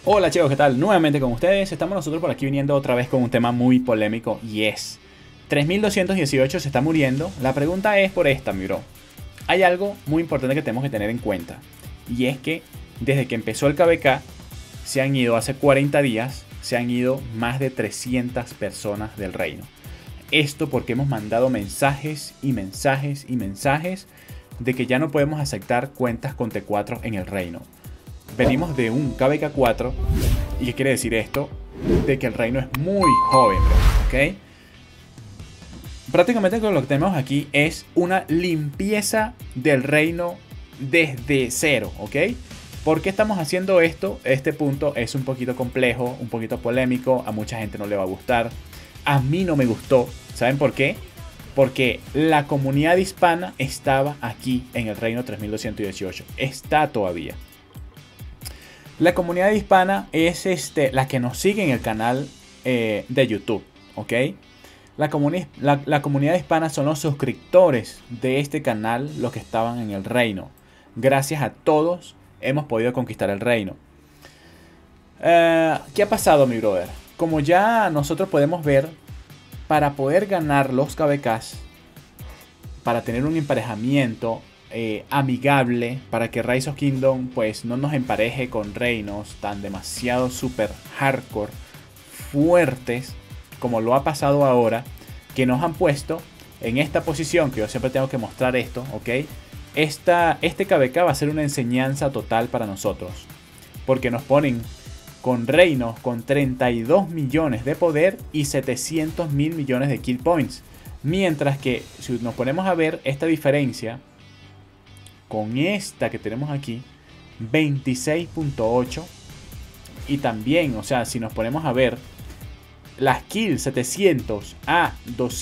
Hola chicos, ¿qué tal? Nuevamente con ustedes. Estamos nosotros por aquí viniendo otra vez con un tema muy polémico y es 3218 se está muriendo. La pregunta es por esta, mi bro. Hay algo muy importante que tenemos que tener en cuenta y es que desde que empezó el KVK se han ido hace 40 días, se han ido más de 300 personas del reino. Esto porque hemos mandado mensajes y mensajes y mensajes de que ya no podemos aceptar cuentas con T4 en el reino. Venimos de un KVK 4. ¿Y qué quiere decir esto? De que el reino es muy joven, ¿ok? Prácticamente lo que tenemos aquí es una limpieza del reino desde cero, ¿ok? ¿Por qué estamos haciendo esto? Este punto es un poquito complejo, un poquito polémico, a mucha gente no le va a gustar. A mí no me gustó. ¿Saben por qué? Porque la comunidad hispana estaba aquí en el reino 3218. Está todavía. La comunidad hispana es la que nos sigue en el canal de YouTube, ¿ok? La comunidad hispana son los suscriptores de este canal, los que estaban en el reino. Gracias a todos hemos podido conquistar el reino. ¿Qué ha pasado, mi brother? Como ya nosotros podemos ver, para poder ganar los KVKs, para tener un emparejamiento amigable, para que Rise of Kingdom pues no nos empareje con reinos tan demasiado super hardcore fuertes como lo ha pasado ahora, que nos han puesto en esta posición, que yo siempre tengo que mostrar esto, ¿ok? Este KVK va a ser una enseñanza total para nosotros, porque nos ponen con reinos con 32 millones de poder y 700 mil millones de kill points, mientras que si nos ponemos a ver esta diferencia con esta que tenemos aquí, 26.8. Y también, o sea, si nos ponemos a ver las kills 700 a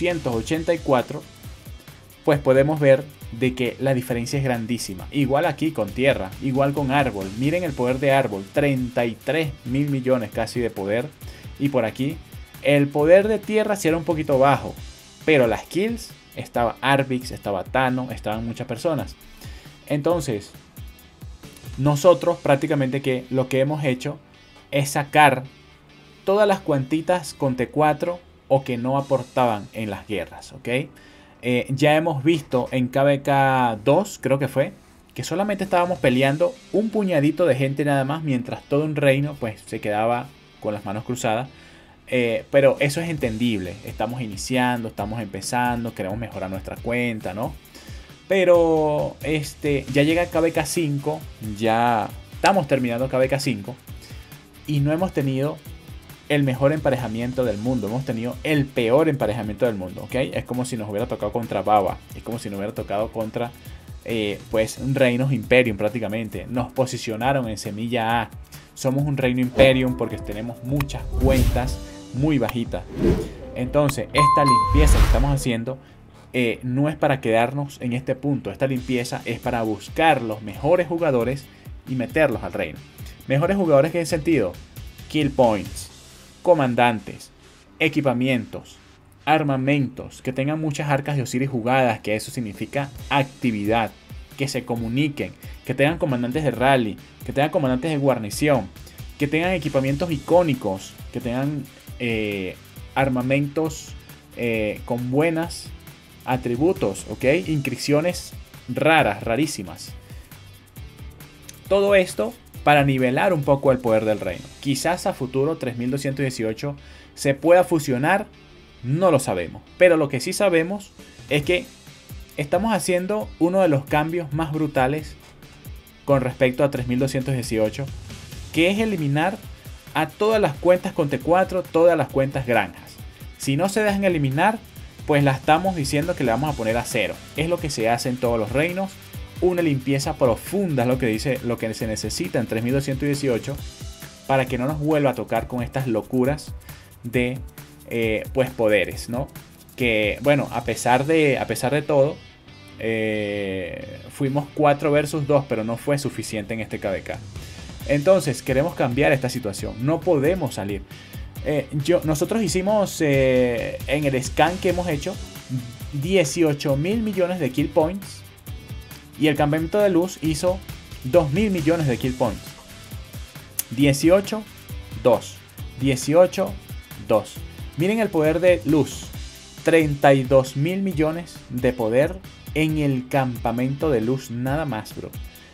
284, pues podemos ver de que la diferencia es grandísima. Igual aquí con tierra, igual con árbol. Miren el poder de árbol, 33 mil millones casi de poder. Y por aquí, el poder de tierra sí era un poquito bajo, pero las kills, estaba Arvix, estaba Tano, estaban muchas personas. Entonces, nosotros prácticamente que lo que hemos hecho es sacar todas las cuantitas con T4 o que no aportaban en las guerras, ¿ok? Ya hemos visto en KVK 2, creo que fue, que solamente estábamos peleando un puñadito de gente nada más, mientras todo un reino pues se quedaba con las manos cruzadas. Pero eso es entendible, estamos iniciando, estamos empezando, queremos mejorar nuestra cuenta, ¿no? Pero ya llega KVK 5, ya estamos terminando KVK 5 y no hemos tenido el mejor emparejamiento del mundo, hemos tenido el peor emparejamiento del mundo, ¿ok? Es como si nos hubiera tocado contra Baba, es como si nos hubiera tocado contra pues Reinos Imperium prácticamente. Nos posicionaron en semilla A, somos un reino Imperium porque tenemos muchas cuentas muy bajitas. Entonces esta limpieza que estamos haciendo no es para quedarnos en este punto. Esta limpieza es para buscar los mejores jugadores y meterlos al reino. Mejores jugadores, ¿en qué sentido? Kill points, comandantes, equipamientos, armamentos, que tengan muchas arcas de Osiris jugadas, que eso significa actividad, que se comuniquen, que tengan comandantes de rally, que tengan comandantes de guarnición, que tengan equipamientos icónicos, que tengan armamentos con buenas atributos, ¿ok? Inscripciones raras, rarísimas. Todo esto para nivelar un poco el poder del reino. Quizás a futuro 3218 se pueda fusionar, no lo sabemos. Pero lo que sí sabemos es que estamos haciendo uno de los cambios más brutales con respecto a 3218, que es eliminar a todas las cuentas con T4, todas las cuentas granjas. Si no se dejan eliminar, pues la estamos diciendo que le vamos a poner a cero. Es lo que se hace en todos los reinos. Una limpieza profunda es lo que se necesita en 3218 para que no nos vuelva a tocar con estas locuras de pues poderes, ¿no? Que bueno, a pesar de todo, fuimos 4 versus 2, pero no fue suficiente en este KVK. Entonces queremos cambiar esta situación. No podemos salir. Nosotros hicimos en el scan que hemos hecho 18 mil millones de kill points y el campamento de luz hizo 2.000 millones de kill points. 18 2. 18, 2. Miren el poder de luz. 32 mil millones de poder en el campamento de luz nada más, bro.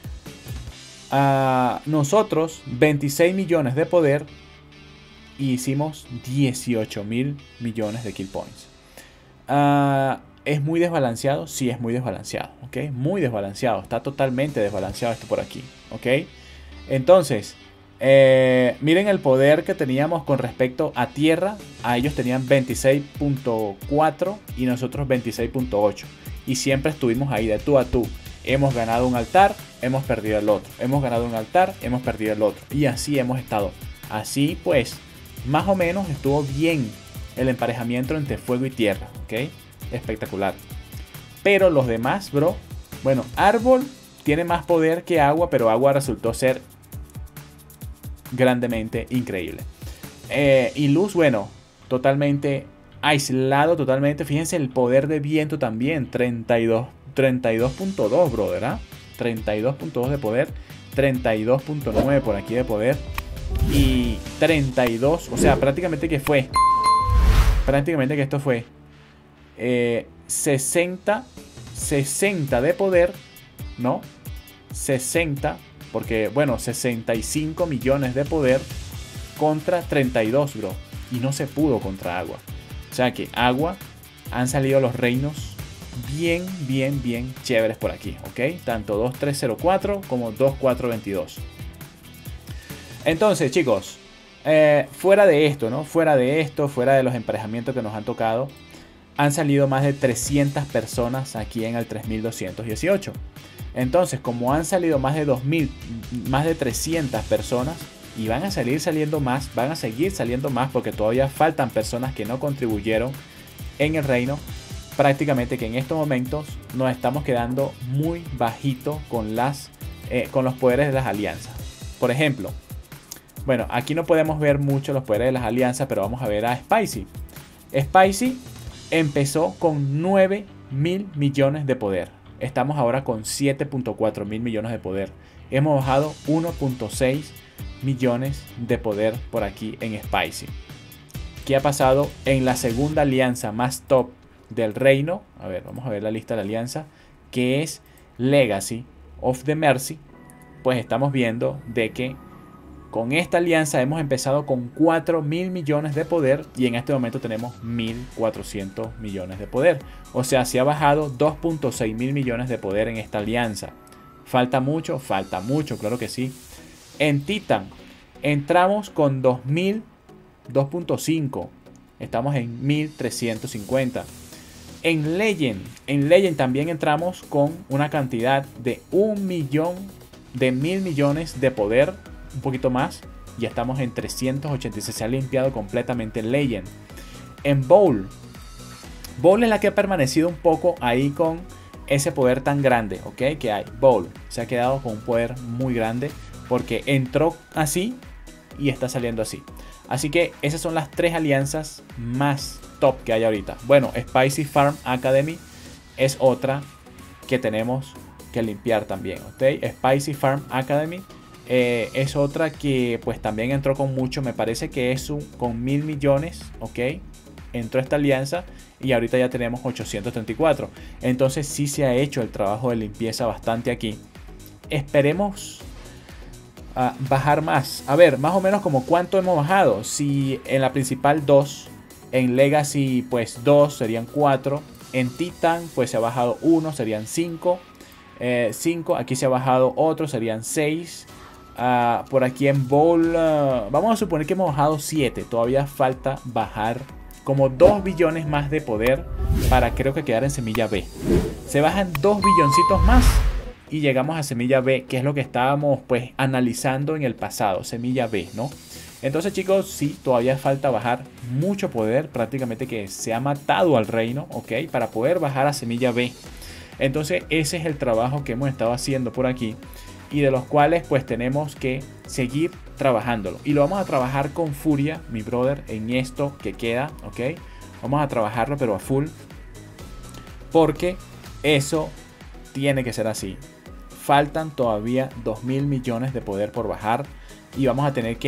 Nosotros 26 millones de poder y hicimos 18 mil millones de kill points. ¿Es muy desbalanceado? Sí, es muy desbalanceado, ¿ok? Muy desbalanceado, está totalmente desbalanceado esto por aquí, ¿ok? Entonces, miren el poder que teníamos con respecto a tierra. A ellos tenían 26.4 y nosotros 26.8. Y siempre estuvimos ahí de tú a tú. Hemos ganado un altar, hemos perdido el otro. Hemos ganado un altar, hemos perdido el otro. Y así hemos estado. Así pues, más o menos estuvo bien el emparejamiento entre fuego y tierra, ¿ok? Espectacular. Pero los demás, bro. Bueno, árbol tiene más poder que agua, pero agua resultó ser grandemente increíble. Y luz, bueno, totalmente aislado, totalmente. Fíjense el poder de viento también. 32.2, bro, ¿verdad? 32.2 de poder. 32.9 por aquí de poder. Y 32, o sea, prácticamente que fue. Prácticamente que esto fue 60 de poder, ¿no? 60, porque bueno, 65 millones de poder contra 32, bro. Y no se pudo contra agua. O sea que agua, han salido los reinos bien chéveres por aquí, ¿ok? Tanto 2304 como 2422. Entonces, chicos, fuera de esto, ¿no? Fuera de los emparejamientos que nos han tocado, han salido más de 300 personas aquí en el 3218. Entonces, como han salido más de 2000, más de 300 personas, y van a seguir saliendo más porque todavía faltan personas que no contribuyeron en el reino, prácticamente que en estos momentos nos estamos quedando muy bajito con los poderes de las alianzas. Por ejemplo, bueno, aquí no podemos ver mucho los poderes de las alianzas, pero vamos a ver a Spicy. Spicy empezó con 9 mil millones de poder. Estamos ahora con 7.4 mil millones de poder. Hemos bajado 1.6 millones de poder por aquí en Spicy. ¿Qué ha pasado en la segunda alianza más top del reino? A ver, vamos a ver la lista de la alianza, que es Legacy of the Mercy. Pues estamos viendo de que con esta alianza hemos empezado con 4 mil millones de poder y en este momento tenemos 1.400 millones de poder. O sea, se ha bajado 2.6 mil millones de poder en esta alianza. ¿Falta mucho? Falta mucho, claro que sí. En Titan entramos con 2.5. Estamos en 1.350. En Legend también entramos con una cantidad de 1.000 millones de poder. Un poquito más. Ya estamos en 386. Se ha limpiado completamente en Legend. En Bowl es la que ha permanecido un poco ahí con ese poder tan grande, ¿ok? Que hay. Bowl se ha quedado con un poder muy grande porque entró así y está saliendo así. Así que esas son las tres alianzas más top que hay ahorita. Bueno, Spicy Farm Academy es otra que tenemos que limpiar también, ¿ok? Spicy Farm Academy es otra que pues también entró con mucho. Me parece que es con 1.000 millones, ¿ok? Entró esta alianza y ahorita ya tenemos 834. Entonces sí se ha hecho el trabajo de limpieza bastante aquí. Esperemos bajar más. A ver, más o menos como cuánto hemos bajado. Si en la principal 2, en Legacy pues 2 serían 4. En Titan pues se ha bajado 1, serían 5. 5, aquí se ha bajado otro, serían 6. Por aquí en Bowl vamos a suponer que hemos bajado 7. Todavía falta bajar como 2 billones más de poder para creo que quedar en semilla B. Se bajan 2 billoncitos más y llegamos a semilla B, que es lo que estábamos pues analizando en el pasado, semilla B, ¿no? Entonces, chicos, sí, todavía falta bajar mucho poder, prácticamente que se ha matado al reino, ¿ok? Para poder bajar a semilla B. Entonces, ese es el trabajo que hemos estado haciendo por aquí y de los cuales pues tenemos que seguir trabajándolo. Y lo vamos a trabajar con furia, mi brother, en esto que queda, ¿ok? Vamos a trabajarlo pero a full, porque eso tiene que ser así. Faltan todavía 2.000 millones de poder por bajar y vamos a tener que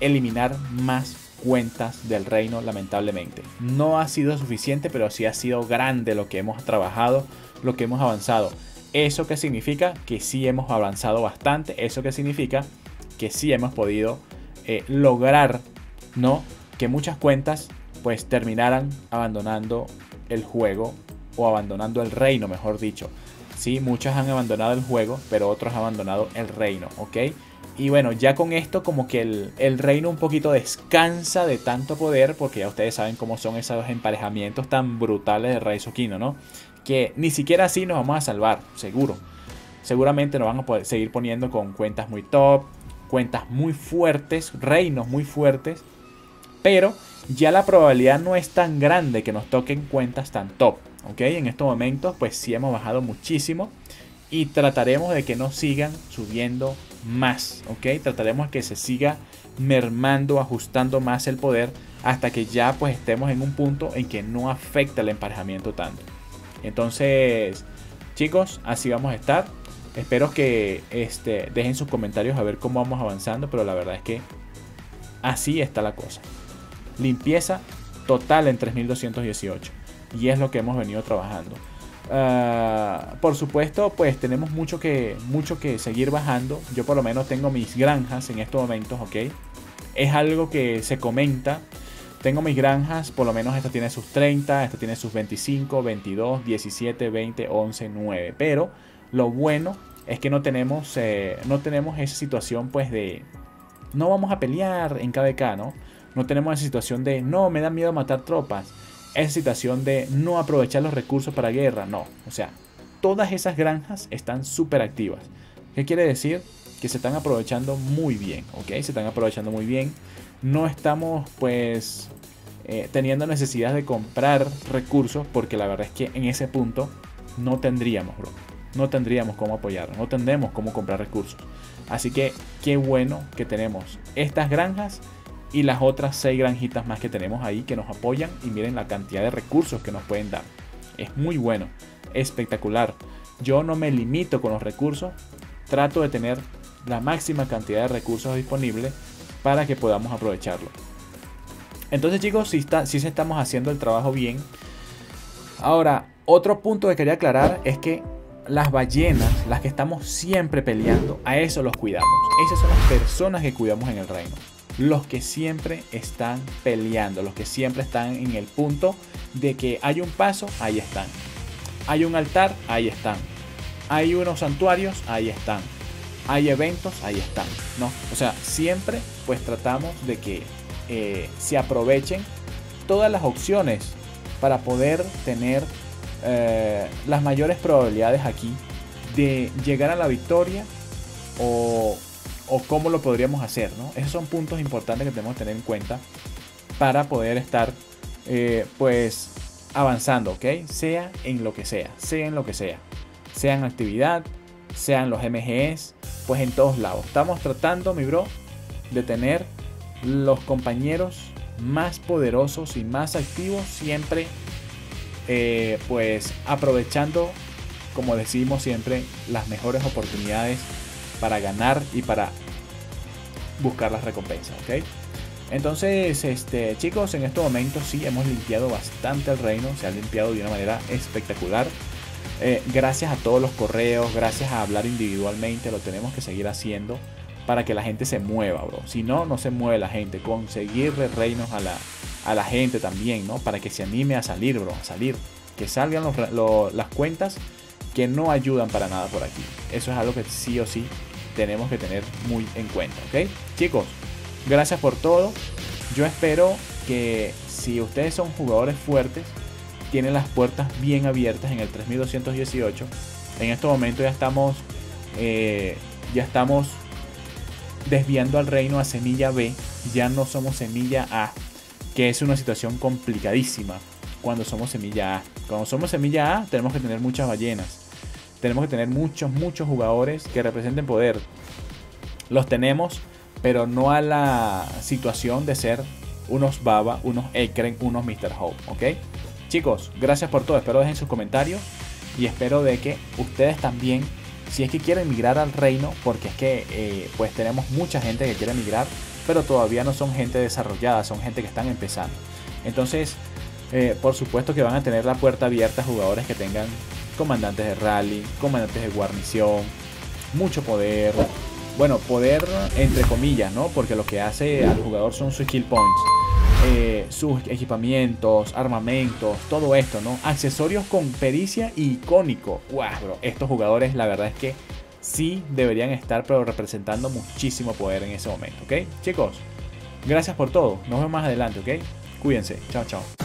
eliminar más cuentas del reino, lamentablemente. No ha sido suficiente, pero sí ha sido grande lo que hemos trabajado, lo que hemos avanzado. ¿Eso qué significa? Que sí hemos avanzado bastante. ¿Eso qué significa? Que sí hemos podido lograr, ¿no?, que muchas cuentas pues terminaran abandonando el juego, o abandonando el reino, mejor dicho. Sí, muchas han abandonado el juego, pero otros han abandonado el reino, ¿ok? Y bueno, ya con esto como que el reino un poquito descansa de tanto poder, porque ya ustedes saben cómo son esos emparejamientos tan brutales de Rise of Kingdoms, ¿no? Que ni siquiera así nos vamos a salvar, seguro. Seguramente nos van a poder seguir poniendo con cuentas muy top, cuentas muy fuertes, reinos muy fuertes, pero ya la probabilidad no es tan grande que nos toquen cuentas tan top, ¿ok? En estos momentos pues sí hemos bajado muchísimo y trataremos de que no sigan subiendo más, ¿ok? Trataremos de que se siga mermando, ajustando más el poder hasta que ya pues estemos en un punto en que no afecta el emparejamiento tanto. Entonces, chicos, así vamos a estar. Espero que dejen sus comentarios a ver cómo vamos avanzando, pero la verdad es que así está la cosa. Limpieza total en 3218 y es lo que hemos venido trabajando. Por supuesto, pues tenemos mucho que seguir bajando. Yo por lo menos tengo mis granjas en estos momentos, ¿ok? Es algo que se comenta. Tengo mis granjas, por lo menos esta tiene sus 30, esta tiene sus 25, 22, 17, 20, 11, 9. Pero lo bueno es que no tenemos esa situación pues de no vamos a pelear en KvK, ¿no? No tenemos esa situación de no, me da miedo matar tropas. Esa situación de no aprovechar los recursos para guerra, no. O sea, todas esas granjas están súper activas. ¿Qué quiere decir? Que se están aprovechando muy bien, ¿ok? Se están aprovechando muy bien. No estamos pues teniendo necesidad de comprar recursos, porque la verdad es que en ese punto no tendríamos, bro. No tendríamos cómo apoyar, no tendremos cómo comprar recursos. Así que qué bueno que tenemos estas granjas y las otras 6 granjitas más que tenemos ahí que nos apoyan, y miren la cantidad de recursos que nos pueden dar. Es muy bueno, espectacular. Yo no me limito con los recursos, trato de tener la máxima cantidad de recursos disponibles para que podamos aprovecharlo. Entonces, chicos, sí estamos haciendo el trabajo bien. Ahora, otro punto que quería aclarar es que las ballenas, las que estamos siempre peleando, a eso los cuidamos. Esas son las personas que cuidamos en el reino. Los que siempre están peleando, los que siempre están en el punto de que hay un paso, ahí están. Hay un altar, ahí están. Hay unos santuarios, ahí están. Hay eventos, ahí están, ¿no? O sea, siempre pues tratamos de que se aprovechen todas las opciones para poder tener las mayores probabilidades aquí de llegar a la victoria, o cómo lo podríamos hacer, ¿no? Esos son puntos importantes que tenemos que tener en cuenta para poder estar pues avanzando, ¿ok? Sea en lo que sea, sea en actividad, sean los MGs, pues en todos lados. Estamos tratando, mi bro, de tener los compañeros más poderosos y más activos, siempre pues aprovechando, como decimos siempre, las mejores oportunidades para ganar y para buscar las recompensas, ¿ok? Entonces, chicos, en estos momentos sí hemos limpiado bastante el reino, se ha limpiado de una manera espectacular. Gracias a todos los correos, gracias a hablar individualmente, lo tenemos que seguir haciendo para que la gente se mueva, bro. Si no, no se mueve la gente. Conseguir reinos a la gente también, ¿no? Para que se anime a salir, bro, a salir. Que salgan las cuentas que no ayudan para nada por aquí. Eso es algo que sí o sí tenemos que tener muy en cuenta, ¿ok? Chicos, gracias por todo. Yo espero que si ustedes son jugadores fuertes, tienen las puertas bien abiertas en el 3218. En este momento ya estamos desviando al reino a semilla B. Ya no somos semilla A, que es una situación complicadísima cuando somos semilla A. Cuando somos semilla A tenemos que tener muchas ballenas. Tenemos que tener muchos jugadores que representen poder. Los tenemos, pero no a la situación de ser unos Baba, unos Ekren, unos Mr. Hope, ¿ok? Chicos, gracias por todo. Espero dejen sus comentarios y espero de que ustedes también, si es que quieren migrar al reino, porque es que pues tenemos mucha gente que quiere migrar, pero todavía no son gente desarrollada, son gente que están empezando. Entonces, por supuesto que van a tener la puerta abierta a jugadores que tengan comandantes de rally, comandantes de guarnición, mucho poder. Bueno, poder entre comillas, ¿no? Porque lo que hace al jugador son sus skill points, sus equipamientos, armamentos, todo esto, ¿no? Accesorios con pericia y icónico. ¡Wow, bro! Estos jugadores, la verdad es que sí deberían estar, pero representando muchísimo poder en ese momento, ¿ok? Chicos, gracias por todo. Nos vemos más adelante, ¿ok? Cuídense. Chao, chao.